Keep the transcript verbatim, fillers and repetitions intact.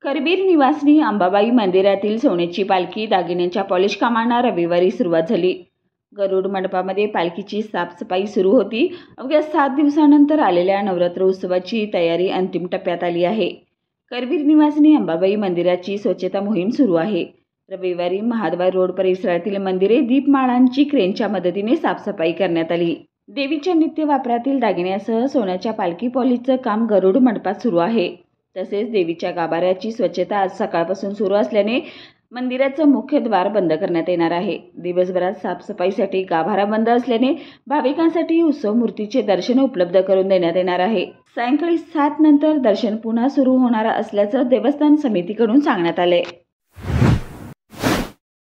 करवीर निवासिनी अंबाबाई मंदिरातील सोन्याची पालखी दागिन्यांच्या पॉलिश कामांना रविवारी सुरुवात झाली। गरुड मंडपामध्ये पालखीची साफसफाई सुरू होती। अवघ्या सात दिवसानंतर आलेल्या नवरात्र उत्सवाची तयारी अंतिम टप्प्यात आली आहे। करवीर निवासिनी अंबाबाई मंदिराची स्वच्छता मोहीम सुरू आहे। रविवारी महाद्वार रोड परिसरातील मंदिरे दीपमाळांची क्रेनच्या मदतीने साफसफाई करण्यात आली। देवीच्या नित्य वापरातील दागिन्यासह सोन्याच्या पालखी पॉलिशचं काम गरुड मंडपात सुरू आहे। तसेच देवीच्या गाभाऱ्याची स्वच्छता आज सकाळपासून सुरू असल्याने मंदिराचं मुख्य द्वार बंद करण्यात येणार आहे। दिवसभरात साफसफाईसाठी गाभारा बंद असल्याने भाविकांसाठी उत्सव मूर्तीचे दर्शन उपलब्ध करून देण्यात येणार आहे। सायंकाळी सात नंतर दर्शन पुन्हा सुरू होणार असल्याचं देवस्थान समितीकडून सांगण्यात आले।